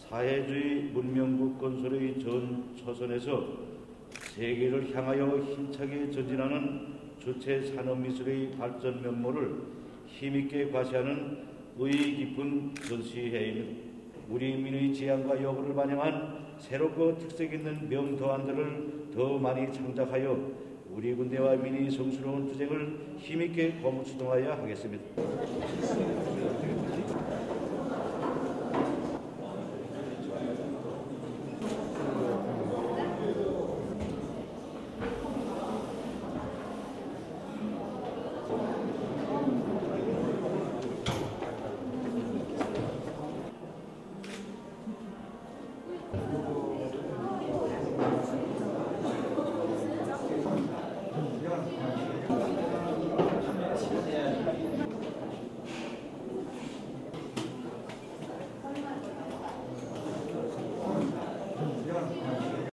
사회주의 문명국 건설의 전 초선에서 세계를 향하여 힘차게 전진하는 주체 산업미술의 발전 면모를 힘있게 과시하는 의의 깊은 전시회입니다. 우리 민의 지향과 여부를 반영한 새롭고 특색 있는 명도안들을 더 많이 창작하여 우리 군대와 민의 성스러운 투쟁을 힘있게 고무추동하여야 하겠습니다.